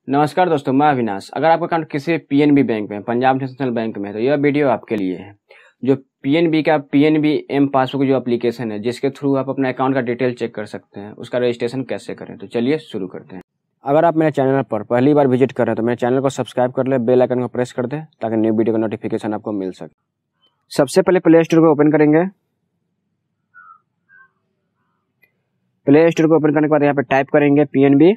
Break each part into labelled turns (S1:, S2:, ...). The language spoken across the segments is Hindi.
S1: नमस्कार दोस्तों, मैं अविनाश। अगर आपका अकाउंट किसी पीएनबी बैंक में, पंजाब नेशनल बैंक में है, तो यह वीडियो आपके लिए है। जो पीएनबी का पीएनबी एम पासबुक जो एप्लीकेशन है, जिसके थ्रू आप अपने अकाउंट का डिटेल चेक कर सकते हैं, उसका रजिस्ट्रेशन कैसे करें, तो चलिए शुरू करते हैं। अगर आप मेरे चैनल पर पहली बार विजिट कर रहे हैं तो मेरे चैनल को सब्सक्राइब कर ले, बेल आइकन को प्रेस कर दे ताकि न्यू वीडियो का नोटिफिकेशन आपको मिल सके। सबसे पहले प्ले स्टोर को ओपन करेंगे। प्ले स्टोर को ओपन करने के बाद यहाँ पे टाइप करेंगे पीएनबी।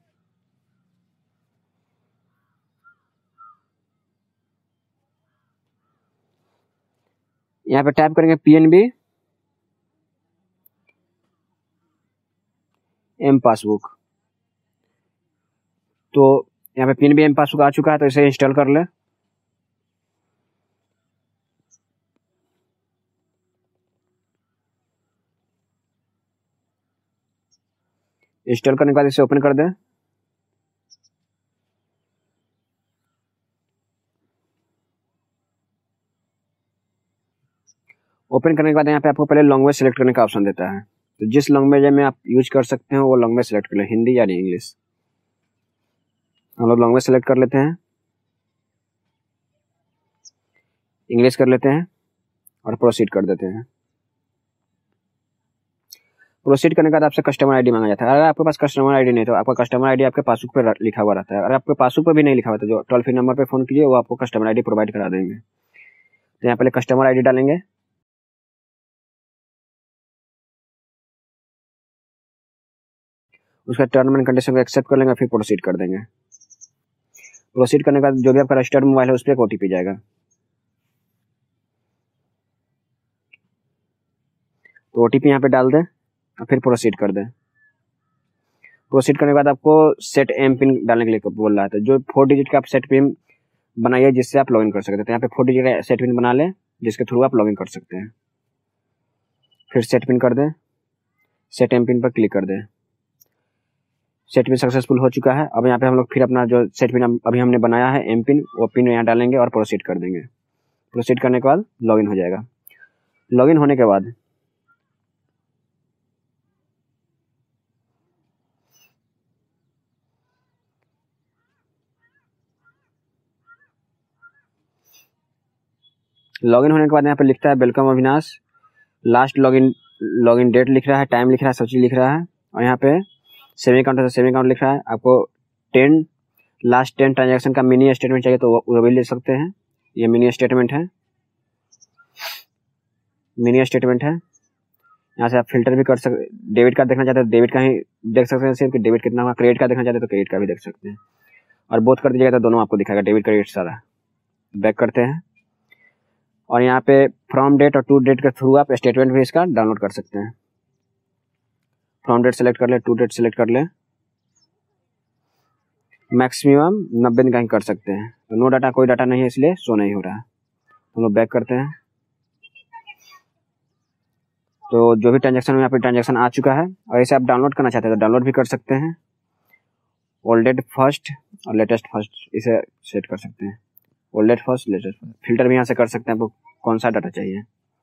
S1: यहाँ पे टाइप करेंगे पीएनबी एम पासबुक। तो यहाँ पे पीएनबी एम पासबुक आ चुका है, तो इसे इंस्टॉल कर ले। इंस्टॉल करने के बाद इसे ओपन कर दें। ओपन करने के बाद यहाँ पे आपको पहले लैंग्वेज सेलेक्ट करने का ऑप्शन देता है, तो जिस लैंग्वेज में आप यूज कर सकते हैं वो लैंग्वेज सेलेक्ट कर लें, हिंदी या इंग्लिश। हम लोग लैंग्वेज सेलेक्ट कर लेते हैं, इंग्लिश कर लेते हैं और प्रोसीड कर देते हैं। प्रोसीड करने के बाद आपसे कस्टमर आईडी मांगा जाता है। अगर आपके पास कस्टमर आईडी नहीं तो आपका कस्टमर आईडी आपके पासबुक पे लिखा हुआ रहता है। अगर आपके पासबुक पे भी नहीं लिखा हुआ तो जो टोल फ्री नंबर पे फोन कीजिए, वो आपको कस्टमर आईडी प्रोवाइड करा देंगे। तो यहाँ पहले कस्टमर आईडी डालेंगे। उसका टर्म एंड कंडीशन को एक्सेप्ट कर लेंगे, फिर प्रोसीड कर देंगे। प्रोसीड करने के बाद जो भी आपका रजिस्टर्ड मोबाइल है उस पर एक ओटीपी जाएगा। तो ओटीपी यहाँ पे डाल दें और फिर प्रोसीड कर दें। प्रोसीड करने के बाद आपको सेट एम पिन डालने के लिए बोल रहा है, तो जो 4 डिजिट का आप सेट पिन बनाइए जिससे आप लॉगिन कर सकते हैं। तो यहाँ पे 4 डिजिट का सेट पिन बना लें जिसके थ्रू आप लॉगिन कर सकते हैं। फिर सेट पिन कर दें, सेट एम पिन पर क्लिक कर दें। सेट पिन सक्सेसफुल हो चुका है। अब यहाँ पे हम लोग फिर अपना जो सेट पिन अभी हमने बनाया है एम पिन, वो पिन यहाँ डालेंगे और प्रोसीड कर देंगे। प्रोसीड करने के बाद लॉगिन हो जाएगा। लॉगिन होने के बाद यहाँ पे लिखता है welcome Avinash. Last login date लिख रहा है, टाइम लिख रहा है, सब चीज लिख रहा है। और यहाँ पे सेमी काउंट है, सेमी काउंट लिख रहा है। आपको 10 लास्ट 10 ट्रांजैक्शन का मिनी स्टेटमेंट चाहिए तो वो भी ले सकते हैं। ये मिनी स्टेटमेंट है, मिनी स्टेटमेंट है। यहाँ से आप फिल्टर भी कर सकते। डेबिट कार्ड देखना चाहते हैं डेबिट का ही देख सकते हैं, सिर्फ कि डेबिट कितना हुआ। क्रेडिट कार्ड देखना चाहते हैं तो क्रेडिट का भी देख सकते हैं। और बोथ कर दीजिएगा तो दोनों आपको दिखाएगा, डेबिट क्रेडिट सारा। बैक करते हैं और यहाँ पे फ्रॉम डेट और टू डेट के थ्रू आप स्टेटमेंट भी इसका डाउनलोड कर सकते हैं। फ्रॉम डेट सेलेक्ट कर ले, टू डेट सेलेक्ट कर ले। मैक्सिमम 90 दिन का ही कर सकते हैं। तो नो डाटा, कोई डाटा नहीं है इसलिए शो नहीं हो रहा है। हम लोग बैक करते हैं। तो जो भी ट्रांजेक्शन यहाँ पे ट्रांजेक्शन आ चुका है, और इसे आप डाउनलोड करना चाहते हैं तो डाउनलोड भी कर सकते हैं। ओल्डेस्ट फर्स्ट और लेटेस्ट फर्स्ट इसे सेट कर सकते हैं। Oldest first, latest first. Filter भी यहाँ से कर सकते हैं, आपको कौन सा डाटा चाहिए।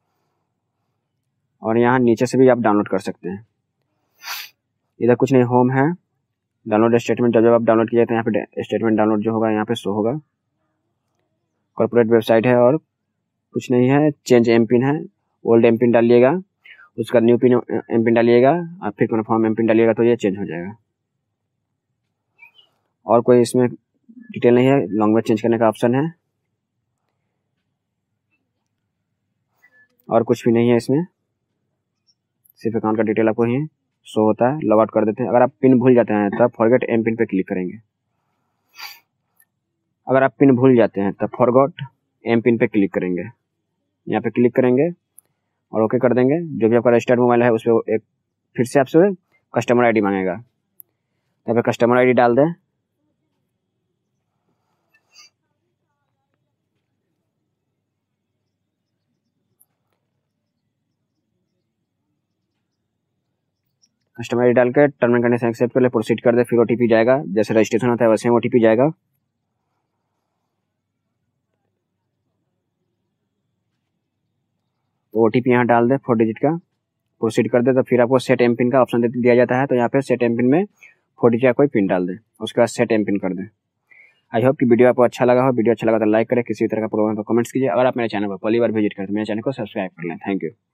S1: और यहाँ नीचे से भी आप डाउनलोड कर सकते हैं। इधर कुछ नहीं, होम है, डाउनलोड स्टेटमेंट। जब आप डाउनलोड किया तो यहाँ पे स्टेटमेंट डाउनलोड जो होगा यहाँ पे शो होगा। कॉर्पोरेट वेबसाइट है और कुछ नहीं है। चेंज एम पिन है, ओल्ड एम पिन डालिएगा, उसका न्यू पिन एम पिन डालिएगा, आप फिर कन्फर्म एम पिन डालिएगा तो ये चेंज हो जाएगा। और कोई इसमें डिटेल नहीं है। लैंग्वेज चेंज करने का ऑप्शन है और कुछ भी नहीं है इसमें, सिर्फ अकाउंट का डिटेल आपको ही शो होता है। लॉग आउट कर देते हैं। अगर आप पिन भूल जाते हैं तब फॉरगेट एम पिन पे क्लिक करेंगे। अगर आप पिन भूल जाते हैं तब फॉरगॉट एम पिन पे क्लिक करेंगे। यहाँ पे क्लिक करेंगे और ओके कर देंगे। जो भी आपका रजिस्टर्ड मोबाइल है उस पर एक फिर से आपसे कस्टमर आईडी मांगेगा। यहाँ पे कस्टमर आईडी डाल दें। कस्टमर आईडी डाल के टर्म एंड कंडीशन एक्सेप्ट कर ले, प्रोसीड कर दे। फिर ओटीपी जाएगा, जैसे रजिस्ट्रेशन होता है वैसे ही ओटीपी जाएगा। तो ओटीपी यहाँ डाल दे 4 डिजिट का, प्रोसीड कर दे। तो फिर आपको सेट एम पिन का ऑप्शन दिया जाता है, तो यहाँ पे सेट एम पिन में 4 डिजिट का कोई पिन डाल दे, उसके बाद सेट एम पिन कर दे। आई होप कि वीडियो आपको अच्छा लगा हो। वीडियो अच्छा लगा तो लाइक करें, किसी तरह का प्रॉब्लम तो कमेंट्स कीजिए। अगर आप मेरे चैनल पर पहली बार विजिट करें तो मेरे चैनल को सब्सक्राइब कर लें। Thank you.